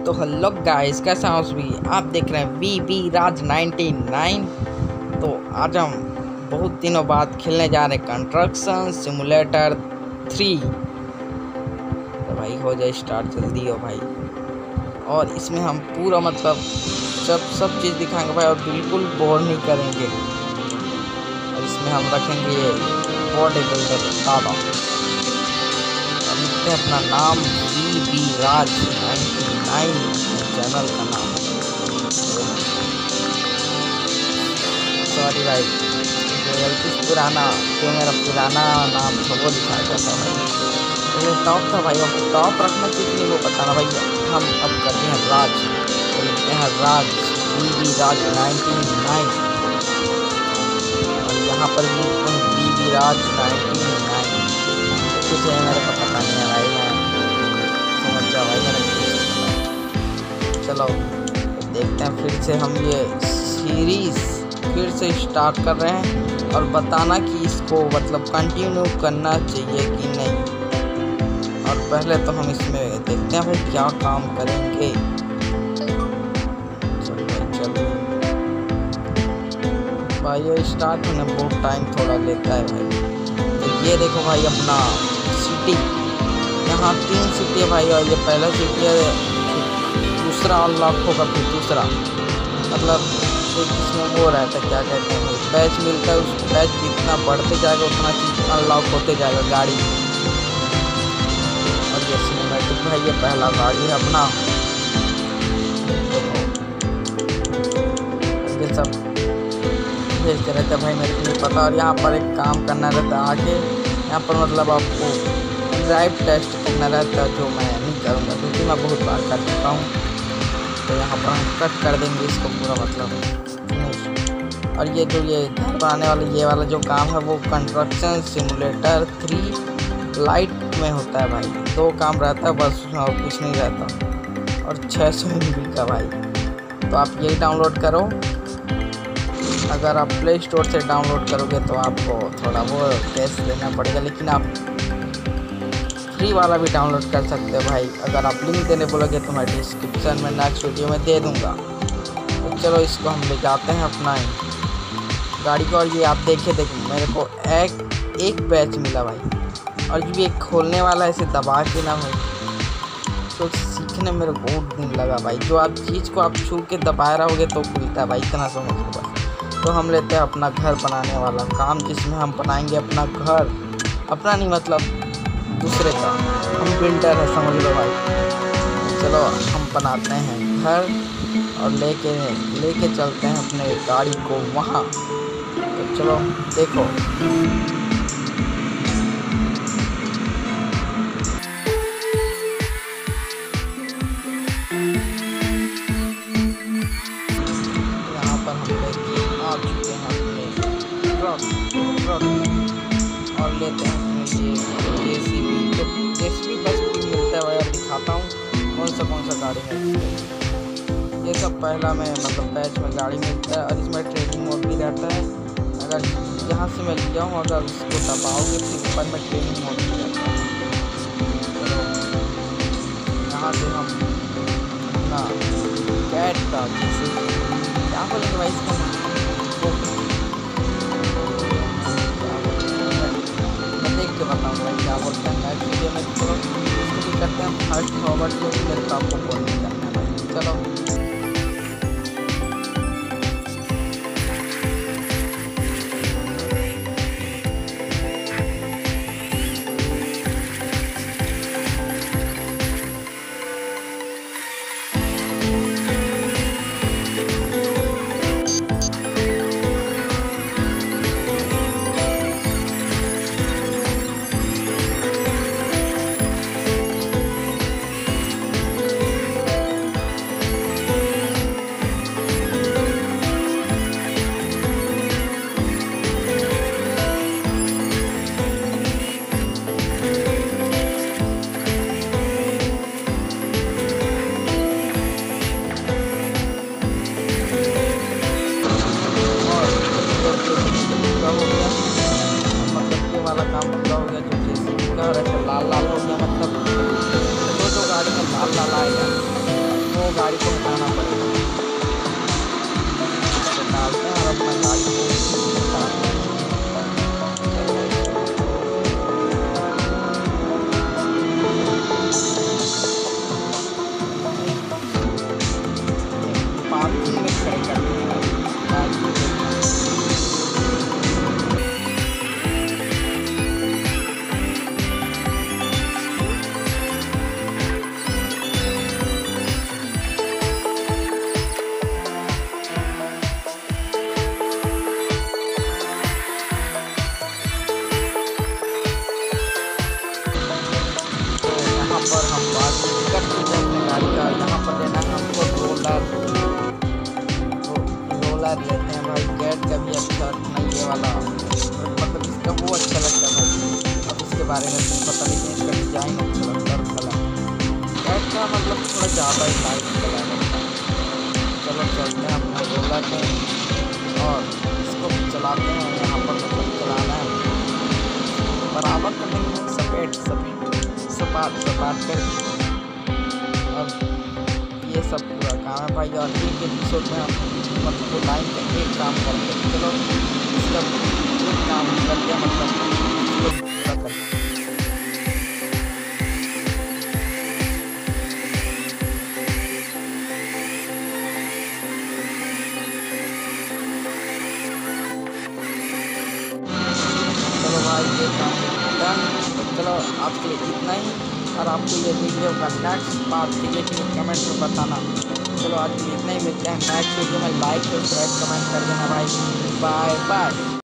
तो hello guys, कैसा हूँ भी आप देख रहे हैं वी राज 99। तो आज हम बहुत दिनों बाद खेलने जा रहे हैं कंस्ट्रक्शन सिमुलेटर 3। तो भाई हो जाए स्टार्ट, जल्दी हो भाई। और इसमें हम पूरा मतलब सब चीज़ दिखाएंगे भाई, और बिल्कुल बोर नहीं करेंगे। और इसमें हम रखेंगे बॉडी बिल्डर दादा, और लिखते हैं अपना नाम वी राज 99 चैनल का नाम। सॉरी भाई, गलती से पुराना जो मेरा पुराना नाम था वो दिखाया जाता भाई। पहले टॉप था भाई, अब टॉप रखना कितनी वो बताना भाई। हम अब करते हैं राज, तो लिखते हैं राज वी राज 99। और यहाँ पर भी लिखते हैं वी राज 99। कुछ है मेरे को पता नहीं है भाई, मैं समझ जाओ भाई मेरा। चलो तो देखते हैं फिर से, हम ये सीरीज फिर से स्टार्ट कर रहे हैं। और बताना कि इसको मतलब कंटिन्यू करना चाहिए कि नहीं। और पहले तो हम इसमें देखते हैं भाई क्या काम करेंगे। चलो भाई चलो भाई, ये स्टार्ट होने में बहुत टाइम थोड़ा लेता है भाई। तो ये देखो भाई अपना सिटी, यहाँ 3 सिटी है भाई। और ये पहला सिटी है, दूसरा अनलॉक होगा, फिर दूसरा मतलब एक इसमें वो रहता है क्या कहते हैं, बैच मिलता है। उस बैच जितना बढ़ते जाएगा उतना चीज़ अनलॉक होते जाएगा गाड़ी। और ये सिनेमैटिक भाई, ये पहला गाड़ी है अपना। ये सब भेजते रहते भाई, मेरे को नहीं पता। और यहाँ पर एक काम करना रहता है आगे, यहाँ पर मतलब आपको ड्राइव टेस्ट करना रहता है, जो मैं नहीं करूँगा क्योंकि मैं बहुत बार कर चुका हूँ। तो यहाँ पर हम कट कर देंगे इसको पूरा मतलब। और ये जो ये घर बनाने वाला ये वाला जो काम है वो कंस्ट्रक्शन सिमुलेटर 3 लाइट में होता है भाई। 2 काम रहता है बस, और कुछ नहीं रहता। और 600 MB का भाई। तो आप यही डाउनलोड करो। अगर आप प्ले स्टोर से डाउनलोड करोगे तो आपको थोड़ा वो कैश देना पड़ेगा, लेकिन आप फ्री वाला भी डाउनलोड कर सकते हो भाई। अगर आप लिंक देने बोलोगे तो मैं डिस्क्रिप्शन में नेक्स्ट वीडियो में दे दूँगा। तो चलो इसको हम ले जाते हैं अपना गाड़ी को। और ये आप देखिए मेरे को एक बैच मिला भाई। और ये खोलने वाला ऐसे दबा के ना भाई, तो सीखने में मेरे को बहुत दिन लगा भाई। जो आप चीज़ को आप छू के दबा रहोगे तो खुलता है भाई, इतना समझ लो बस। तो हम लेते हैं अपना घर बनाने वाला काम, जिसमें हम बनाएंगे अपना घर। अपना नहीं मतलब दूसरे का, हम बिल्डर है समझ लो भाई। चलो हम बनाते हैं घर और लेके चलते हैं अपने गाड़ी को वहाँ। तो चलो देखो, यहाँ पर हम लेके आ चुके हैं अपने ट्रक और लेते हैं अपने ये जेसीबी बस भी मिलता है भाई। अब दिखाता हूँ कौन सा गाड़ी है। ये सब पहला में मतलब बैच में गाड़ी मिलता है, और इसमें ट्रेनिंग मोड भी रहता है। अगर यहाँ से मैं लिया हूँ, अगर उसको दबाओगे फिर ऊपर में ट्रेनिंग मोड भी रहता है। तो यहाँ से हम अपना कैट का जैसे क्या बोलेंगे भाई इसका मैं देख के बताऊँगा भाई क्या बोलते हैं नेक्स्ट वीडियो में। चलो इसको भी करते हैं फास्ट फॉरवर्ड, जो भी मेरे को आपको बोल नहीं करना है भाई। चलो गाड़ी को हटाना पड़ेगा। इसको डालते हैं और अपना गाड़ी को हटाते हैं। पार्किंग में खड़े करते हैं गाड़ी को। पर हम पार्किंग कर चुके हैं गाड़ी का। यहाँ पर लेना है हमको रोलर लेते हैं भाई। गेट का भी अच्छा नहीं, ये वाला मतलब इसका वो अच्छा लगता है भाई। अब इसके बारे में कुछ पता नहीं, इसका डिजाइन अच्छा लगता है, कलर गेट का मतलब थोड़ा ज़्यादा ही लाइट कलर लगता है। चलो चलते हैं अपना रोलर में और इसको चलाते हैं। यहाँ पर मतलब चलाना है बराबर करने के लिए सपाट कर। अब ये सब पूरा काम है भाई। और एक एपिसोड में हम मतलब लाइन का एक काम करते हैं। चलो इसका एक काम करते हैं, मतलब इसको पूरा करते हैं। चलो भाई ये काम डन। तो चलो आज के लिए इतना ही। और आपको ये वीडियो का नेक्स्ट पार्ट चाहिए कि कमेंट में बताना। चलो आज के लिए इतना ही, मिलते हैं नेक्स्ट वीडियो में। लाइक सब्सक्राइब कमेंट कर देना भाई। Bye bye.